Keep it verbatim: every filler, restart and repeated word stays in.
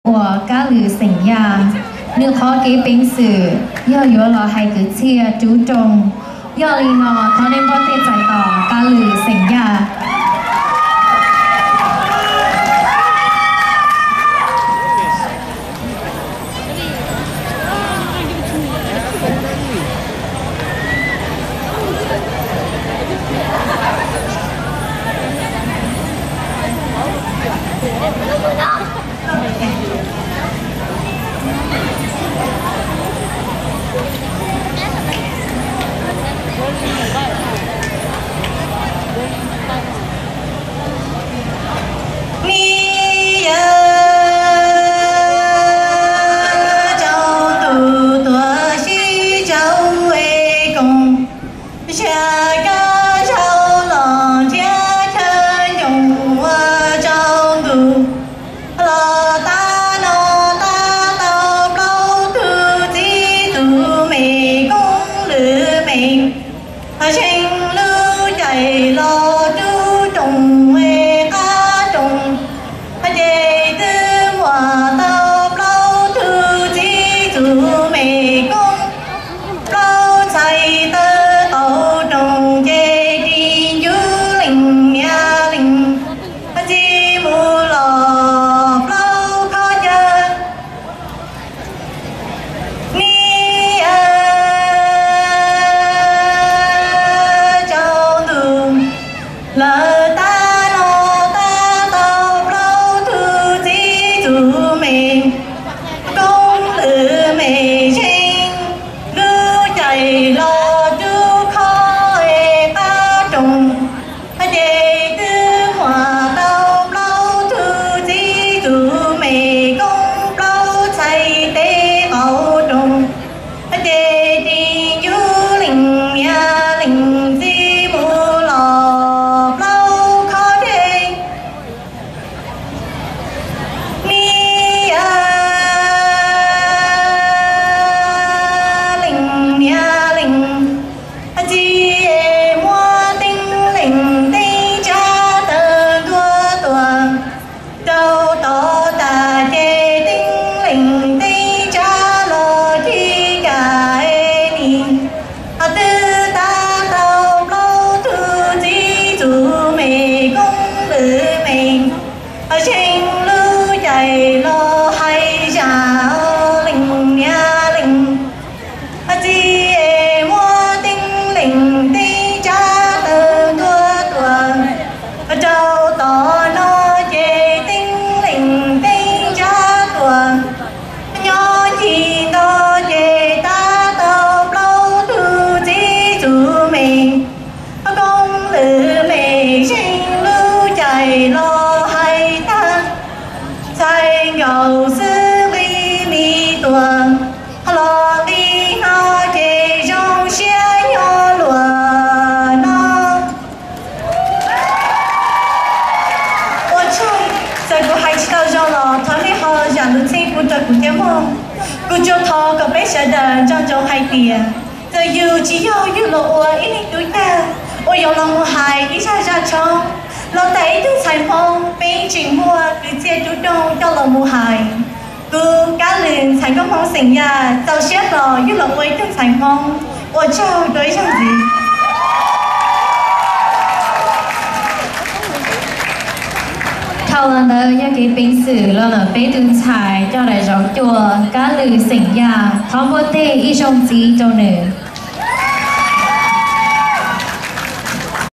我家里成呀，你可给平时要有了还个切注重，要令我他能不得在到家里成呀。Thầu lần đầu do cái bình sử là là bế tương xài cho đại rộng chùa cá lư sinh nhà thóng vô tê y trong gì cho nữ